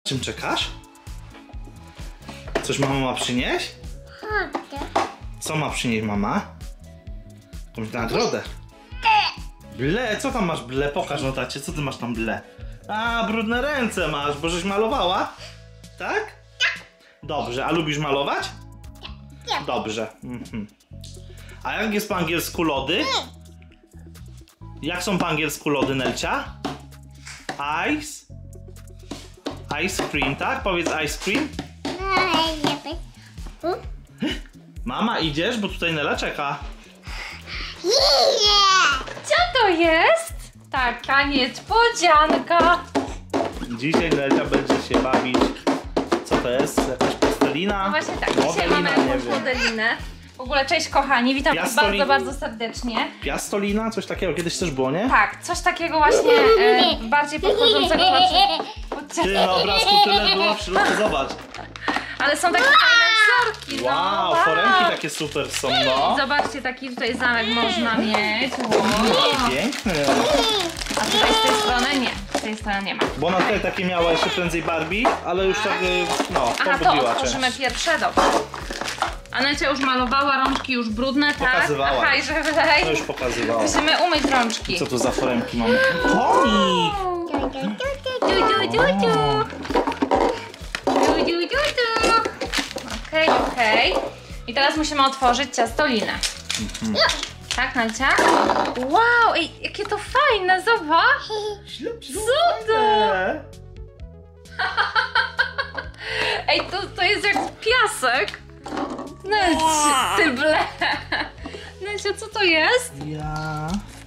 Czym czekasz? Coś mama ma przynieść? Co ma przynieść mama? Jakąś nagrodę. Ble, co tam masz ble? Pokaż no tacie, co ty masz tam ble? A, brudne ręce masz, bo żeś malowała? Tak? Dobrze, a lubisz malować? Dobrze. A jak jest po angielsku lody? Jak są po angielsku lody, Nelcia? Ice? Ice cream, tak? Powiedz ice cream. Mama, idziesz? Bo tutaj Nela czeka. Co to jest? Taka niespodzianka. Dzisiaj Nelcia będzie się bawić. Co to jest? Jakaś plastelina? No właśnie tak, dzisiaj mamy jakąś modelinę. W ogóle cześć kochani, witam was bardzo, bardzo serdecznie. Piastolina? Coś takiego kiedyś też było, nie? Tak, coś takiego właśnie bardziej podchodzącego pod Ty, na obrazku tyle było w środku, zobacz. Ale są takie fajne wzorki, Wow, foremki takie super są, no. Zobaczcie, taki tutaj zamek można mieć. Wow. Piękny. A tutaj z tej strony nie, z tej strony nie ma. Bo ona tutaj takie miała jeszcze prędzej Barbie, ale już tak, no, Aha, to pobudziła otworzymy część. pierwsze, dobrze. Anecia już malowała, rączki już brudne, tak? Pokazywała. Aha, i że wylej. To już pokazywała. Musimy umyć rączki. Co tu za foremki mamy? Konik! Okej. I teraz musimy otworzyć ciastolinę. Tak, Nelcia? Wow, ej, jakie to fajne, zobacz! Co to? Ej, to jest jak piasek. Nelcia, ty ble. Nelcia, co to jest? Ja.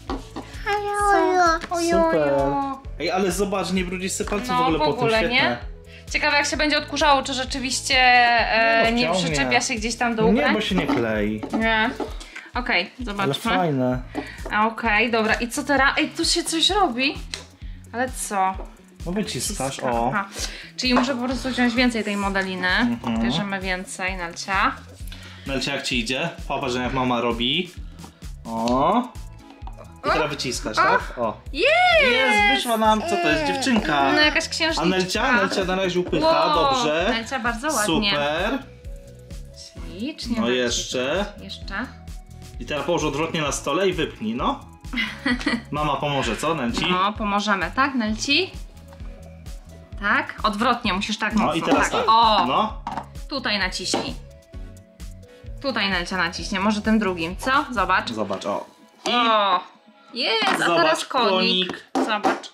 Ojojo. Super. Ej, ale zobacz, nie brudzisz sobie palców w ogóle po tym, świetne. Nie? Ciekawe jak się będzie odkurzało, czy rzeczywiście nie przyczepia się gdzieś tam do ubrań? Nie, bo się nie klei. Nie. Okej, Ale zobaczmy. fajne. Okej, dobra. I co teraz? Ej, tu się coś robi. Ale co? No wyciskasz, o. Aha. Czyli muszę po prostu wziąć więcej tej modeliny. Bierzemy więcej, Nelcia. Nelcia, jak ci idzie? Popatrz, jak mama robi. O. I teraz wyciskasz, tak? O. Jest, wyszła nam, co to jest, dziewczynka. No jakaś księżniczka. A Nelcia na razie upycha, Wow, dobrze. Nelcia bardzo ładnie. Super. Ślicznie. No Nelcia. jeszcze. Jeszcze. I teraz połóż odwrotnie na stole i wypnij, no. Mama pomoże, co, Nelci? No, pomożemy, tak, Nelci? Tak? Odwrotnie, musisz tak No mocno. i teraz tak. O! No. Tutaj naciśnij. Tutaj Nelcia naciśnie, może tym drugim, co? Zobacz. Zobacz, o. I O! Jest, a zobacz, teraz konik. Zobacz.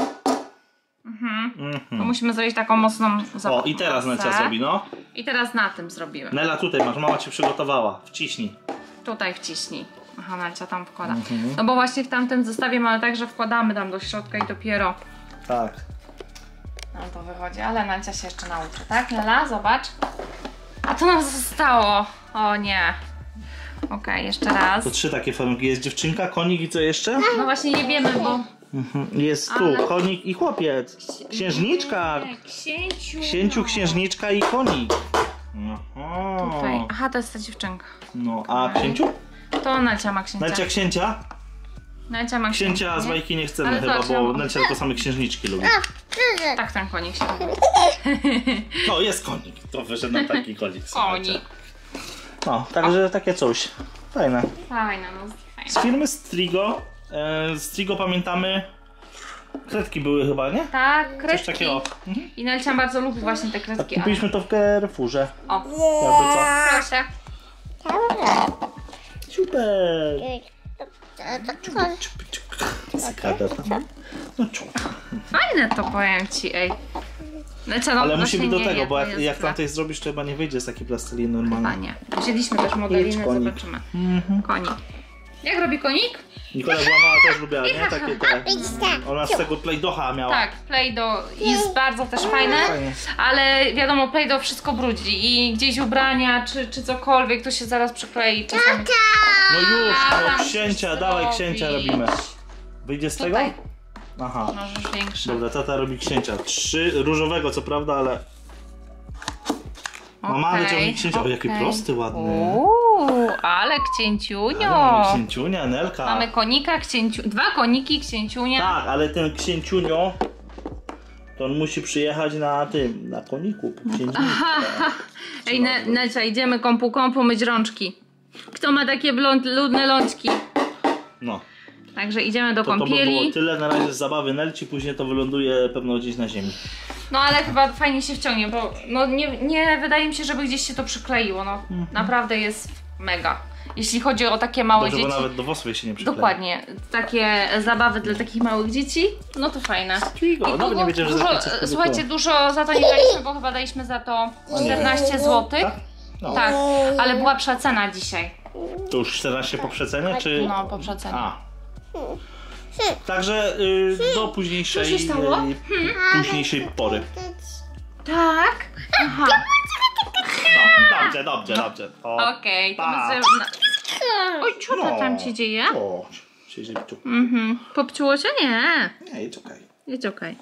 To musimy zrobić taką mocną O, i teraz Nelcia zrobi, no. I teraz na tym zrobimy. Nela, tutaj masz, mama ci przygotowała. Wciśnij. Tutaj wciśnij. Aha, Nelcia tam wkłada. No bo właśnie w tamtym zestawie mamy tak, że wkładamy tam do środka i dopiero Tak. nam to wychodzi. Ale Nelcia się jeszcze nauczy, tak? Nela, zobacz. A to nam zostało. O nie. Okej, jeszcze raz. To 3 takie foremki. Jest dziewczynka, konik i co jeszcze? No właśnie nie wiemy, bo... Jest tu konik i chłopiec. Księżniczka. Księciu, księżniczka i konik. Aha. Tutaj. Aha, to jest ta dziewczynka. No, a księciu? To Nelcia ma księcia. Nelcia księcia? Nelcia ma Księcia z bajki nie chcemy Ale chyba, zobacz, bo ja- Nelcia tylko same księżniczki lubi. Tak, ten konik się lubi. No, jest konik. To wyszedł nam taki konik. Konik. No, także takie coś. Fajne. Fajna, no fajna. Z firmy Strigo. Strigo pamiętamy. Kredki były chyba, nie? Tak, Coś kredki. takiego. I Nelcia bardzo lubi właśnie te kredki. Kupiliśmy to w Carrefourze. O, Jakby co? proszę. Super. Skada tam. No czu. Fajne to, powiem ci, ej. Nelcia, no Ale właśnie musi być do nie, tego, bo to jest jak dla- tamtej zrobisz, to chyba nie wyjdzie z takiej plasteliny Chyba normalnej. nie. Wzięliśmy też modelinę, konik. zobaczymy. Konik. Jak robi konik? Nikola była mała też lubiła, nie? Takie te. Ona z tego Play-Doha miała. Tak, Play-Doh jest bardzo też fajne, Fajnie. ale wiadomo, Play-Doh wszystko brudzi i gdzieś ubrania czy cokolwiek to się zaraz przyklei. Czasami... No już, tam no księcia, coś dawaj zrobić. księcia robimy. Wyjdzie z tego? Tutaj. Aha. Możesz większe. Dobra, tata robi księcia. 3 różowego co prawda, ale... Mama wyciągnie księcia. O, jaki prosty, ładny. Ale księciunio. Ale księciunia, Nelka. Mamy konika, dwa koniki, księciunia. Tak, ale ten księciunio to on musi przyjechać na koniku, po księdniku. Ej, Nelcia, idziemy kąpu myć rączki. Kto ma takie ludne lączki? No. Także idziemy do To by kąpieli. było tyle na razie z zabawy Nelci, później to wyląduje pewno gdzieś na ziemi. No ale chyba fajnie się wciągnie, bo no nie wydaje mi się, żeby gdzieś się to przykleiło. No naprawdę jest mega. Jeśli chodzi o takie małe Dobrze, dzieci. bo nawet do włosów się nie przyklei. Dokładnie. Takie zabawy dla takich małych dzieci, no to fajne. Figo, nawet nie wiedziałem, że dużo, za 500 wtedy słuchajcie, było. dużo za to nie daliśmy, bo chyba daliśmy za to 14 zł. Tak? No. Tak, ale była przecena dzisiaj. To już 14 po przecenie, czy? No, po przecenie. A. Także do późniejszej, Co się stało? późniejszej pory. Tak? Aha. No, dobrze. Okej, to pa. my sobie... Oj, co to tam ci dzieje? O, siedzi tu. Popciło się? Nie. Nie, it's okej. Jest okej.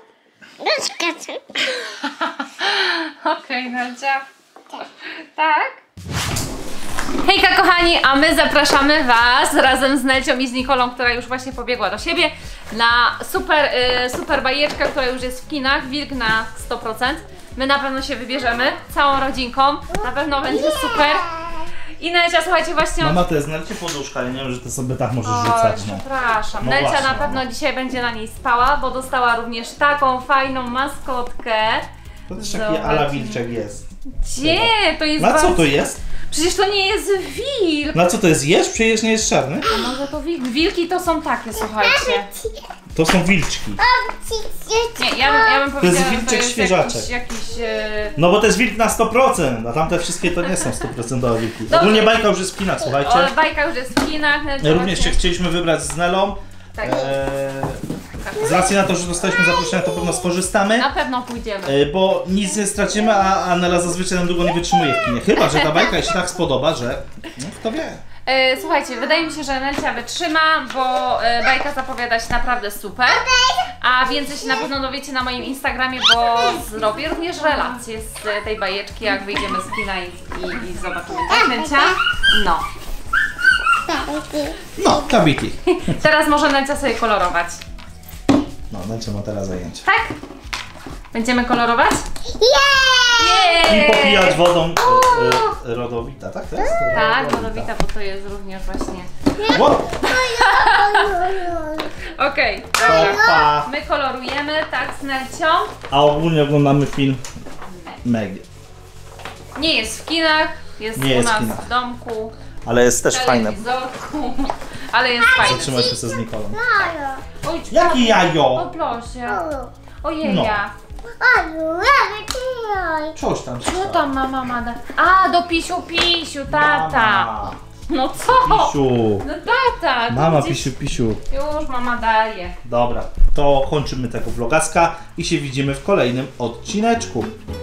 Okej, Nadia. Tak? Hejka kochani, a my zapraszamy Was razem z Nelcią i z Nikolą, która już właśnie pobiegła do siebie, na super bajeczkę, która już jest w kinach, Wilk na 100%. My na pewno się wybierzemy, całą rodzinką, na pewno będzie super. I Nelcia, słuchajcie, właśnie... Mama, to jest Nelci poduszka, ja nie wiem, że ty sobie tak możesz Oj, rzucać. No. przepraszam. No Nelcia właśnie, na pewno dzisiaj będzie na niej spała, bo dostała również taką fajną maskotkę. To też taki Zobacz. ala wilczek jest. Gdzie? To jest Na co bardzo... to jest? Przecież to nie jest wilk. Na co to jest? Jesz? Przecież nie jest czarny. A może to wilk? Wilki to są takie, słuchajcie. To są wilczki. Nie, ja bym powiedziała, że to wilczek jest świeżaczek. jakiś No bo to jest wilk na 100%, a tamte wszystkie to nie są 100% wilki. Dobrze. Ogólnie bajka już jest w kinach, słuchajcie. bajka już jest w kinach. Również się chcieliśmy wybrać z Nelą. Tak. Z racji na to, że dostaliśmy zaproszenia, to pewno skorzystamy. Na pewno pójdziemy. Bo nic nie stracimy, a Nela zazwyczaj nam długo nie wytrzymuje w kinie. Chyba że ta bajka jej się tak spodoba, że no, kto wie. Słuchajcie, wydaje mi się, że Nelcia wytrzyma, bo bajka zapowiada się naprawdę super. A więcej się na pewno dowiecie na moim Instagramie, bo zrobię również relacje z tej bajeczki, jak wyjdziemy z kina i zobaczymy. Tak, Nelcia? No. No, kabiki. Teraz może Nelcia sobie kolorować. No, Nelcia ma teraz zajęcie. Tak? Będziemy kolorować? I Jej! popijać wodą rodowita, tak? To jest? Tak, rodowita, bo to jest również właśnie... What? Okej, dobra. Pa. My kolorujemy, tak, z Nelcią. A ogólnie oglądamy film Meg. Nie jest w kinach, jest Nie u jest w nas kinach. w domku, Ale jest też w fajne. telewizorku, ale jest fajny. Zatrzymaliśmy się z Nikolą. Oj, Jaki O jajo? plosie. Ojej. No. Coś tam. Co tam mama ma da? A, do pisiu, tata. Mama. No co? Pisiu. No tata. to Mama, gdzieś- pisiu. Już mama daje. Dobra, to kończymy tego vlogaska i się widzimy w kolejnym odcineczku.